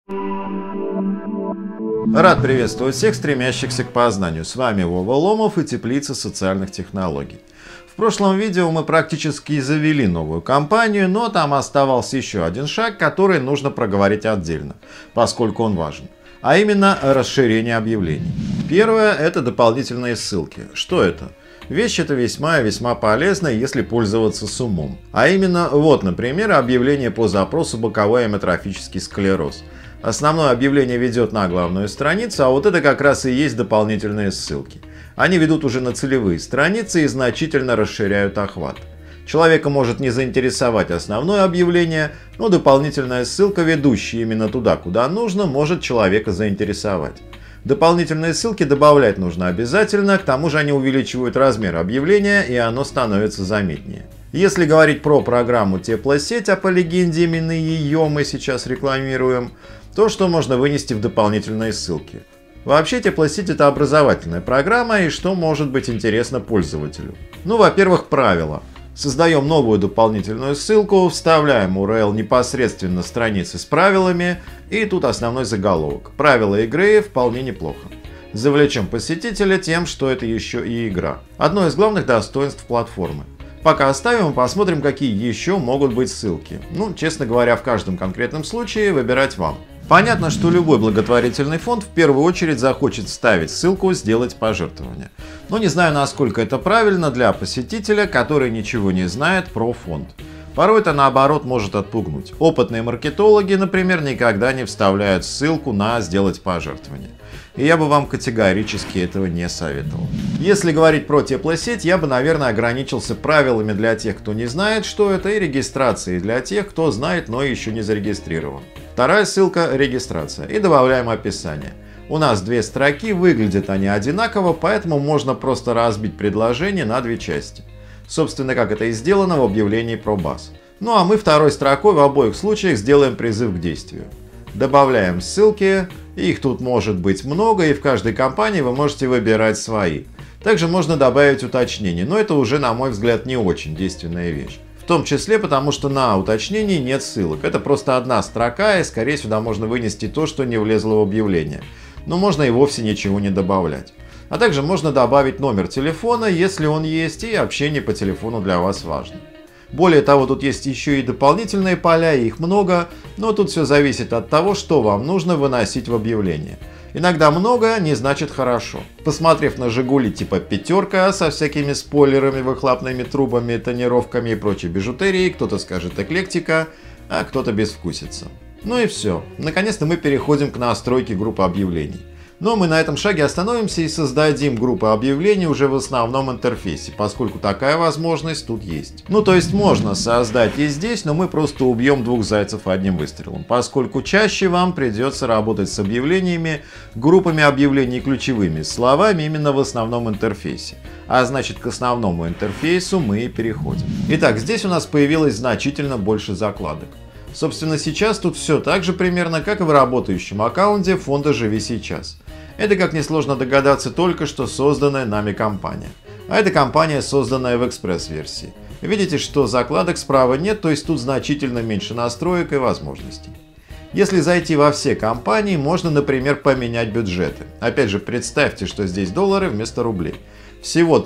Рад приветствовать всех, стремящихся к познанию. С вами Вова Ломов и Теплица социальных технологий. В прошлом видео мы практически завели новую компанию, но там оставался еще один шаг, который нужно проговорить отдельно, поскольку он важен. А именно расширение объявлений. Первое – это дополнительные ссылки. Что это? Вещь эта весьма и весьма полезна, если пользоваться с умом. А именно, вот, например, объявление по запросу боковой амиотрофический склероз. Основное объявление ведет на главную страницу, а вот это как раз и есть дополнительные ссылки. Они ведут уже на целевые страницы и значительно расширяют охват. Человека может не заинтересовать основное объявление, но дополнительная ссылка, ведущая именно туда, куда нужно, может человека заинтересовать. Дополнительные ссылки добавлять нужно обязательно, к тому же они увеличивают размер объявления, и оно становится заметнее. Если говорить про программу Теплосеть, а по легенде именно ее мы сейчас рекламируем, то что можно вынести в дополнительные ссылки? Вообще, Теплосеть — это образовательная программа, и что может быть интересно пользователю? Ну, во-первых, правила. Создаем новую дополнительную ссылку, вставляем URL непосредственно страницы с правилами, и тут основной заголовок. Правила игры вполне неплохо. Завлечем посетителя тем, что это еще и игра. Одно из главных достоинств платформы. Пока оставим и посмотрим, какие еще могут быть ссылки. Ну, честно говоря, в каждом конкретном случае выбирать вам. Понятно, что любой благотворительный фонд в первую очередь захочет вставить ссылку «Сделать пожертвование». Но не знаю, насколько это правильно для посетителя, который ничего не знает про фонд. Порой это, наоборот, может отпугнуть. Опытные маркетологи, например, никогда не вставляют ссылку на «Сделать пожертвование». И я бы вам категорически этого не советовал. Если говорить про Теплосеть, я бы, наверное, ограничился правилами для тех, кто не знает, что это, и регистрацией для тех, кто знает, но еще не зарегистрирован. Вторая ссылка – регистрация. И добавляем описание. У нас две строки, выглядят они одинаково, поэтому можно просто разбить предложение на две части. Собственно, как это и сделано в объявлении про БАС. Ну а мы второй строкой в обоих случаях сделаем призыв к действию. Добавляем ссылки, их тут может быть много, и в каждой компании вы можете выбирать свои. Также можно добавить уточнение, но это уже, на мой взгляд, не очень действенная вещь. В том числе потому, что на уточнении нет ссылок. Это просто одна строка, и скорее сюда можно вынести то, что не влезло в объявление. Но можно и вовсе ничего не добавлять. А также можно добавить номер телефона, если он есть, и общение по телефону для вас важно. Более того, тут есть еще и дополнительные поля, и их много, но тут все зависит от того, что вам нужно выносить в объявление. Иногда много не значит хорошо. Посмотрев на «Жигули» типа «пятерка» со всякими спойлерами, выхлопными трубами, тонировками и прочей бижутерией, кто-то скажет «эклектика», а кто-то безвкусица. Ну и все. Наконец-то мы переходим к настройке группы объявлений. Но мы на этом шаге остановимся и создадим группу объявлений уже в основном интерфейсе, поскольку такая возможность тут есть. Ну то есть можно создать и здесь, но мы просто убьем двух зайцев одним выстрелом, поскольку чаще вам придется работать с объявлениями, группами объявлений ключевыми словами именно в основном интерфейсе. А значит, к основному интерфейсу мы и переходим. Итак, здесь у нас появилось значительно больше закладок. Собственно, сейчас тут все так же примерно, как и в работающем аккаунте фонда «Живи сейчас». Это, как несложно догадаться, только что созданная нами компания. А это компания, созданная в экспресс-версии. Видите, что закладок справа нет, то есть тут значительно меньше настроек и возможностей. Если зайти во все компании, можно, например, поменять бюджеты. Опять же, представьте, что здесь доллары вместо рублей. Всего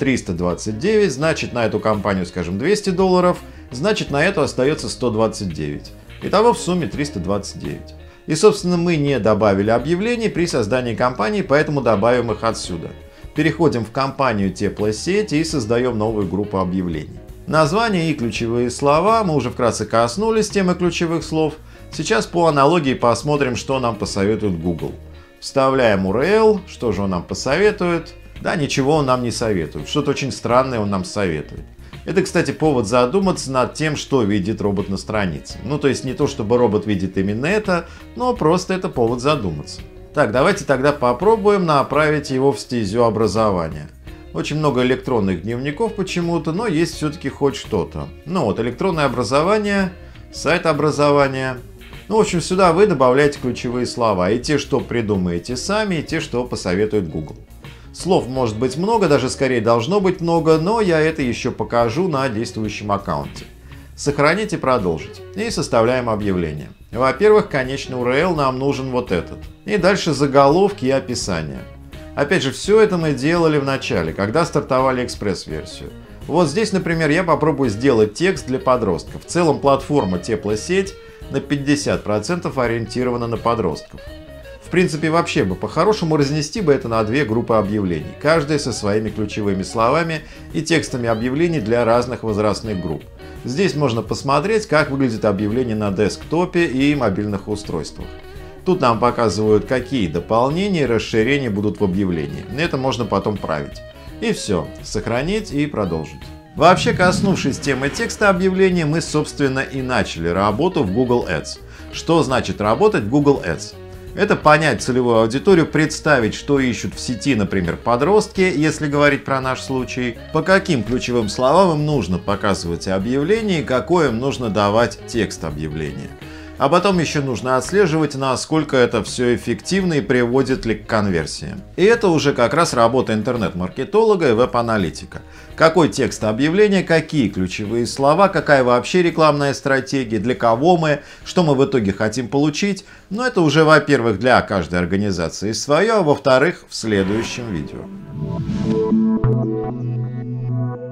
329, значит на эту компанию, скажем, $200, значит на эту остается 129. Итого в сумме 329. И, собственно, мы не добавили объявлений при создании компании, поэтому добавим их отсюда. Переходим в компанию Теплосеть и создаем новую группу объявлений. Название и ключевые слова, мы уже вкратце коснулись темы ключевых слов. Сейчас по аналогии посмотрим, что нам посоветует Google. Вставляем URL, что же он нам посоветует? Да, ничего он нам не советует, что-то очень странное он нам советует. Это, кстати, повод задуматься над тем, что видит робот на странице. Ну, то есть не то, чтобы робот видит именно это, но просто это повод задуматься. Так, давайте тогда попробуем направить его в стезю образования. Очень много электронных дневников почему-то, но есть все-таки хоть что-то. Ну вот, электронное образование, сайт образования. Ну, в общем, сюда вы добавляете ключевые слова. И те, что придумаете сами, и те, что посоветует Google. Слов может быть много, даже скорее должно быть много, но я это еще покажу на действующем аккаунте. Сохранить и продолжить. И составляем объявление. Во-первых, конечный URL нам нужен вот этот. И дальше заголовки и описание. Опять же, все это мы делали в начале, когда стартовали экспресс-версию. Вот здесь, например, я попробую сделать текст для подростков. В целом платформа Теплосеть на 50% ориентирована на подростков. В принципе, вообще бы по-хорошему разнести бы это на две группы объявлений, каждая со своими ключевыми словами и текстами объявлений для разных возрастных групп. Здесь можно посмотреть, как выглядит объявление на десктопе и мобильных устройствах. Тут нам показывают, какие дополнения и расширения будут в объявлении. Это можно потом править. И все. Сохранить и продолжить. Вообще, коснувшись темы текста объявления, мы, собственно, и начали работу в Google Ads. Что значит работать в Google Ads? Это понять целевую аудиторию, представить, что ищут в сети, например, подростки, если говорить про наш случай, по каким ключевым словам им нужно показывать объявление и какой им нужно давать текст объявления. А потом еще нужно отслеживать, насколько это все эффективно и приводит ли к конверсиям. И это уже как раз работа интернет-маркетолога и веб-аналитика. Какой текст объявления, какие ключевые слова, какая вообще рекламная стратегия, для кого мы, что мы в итоге хотим получить. Но это уже, во-первых, для каждой организации свое, а во-вторых, в следующем видео.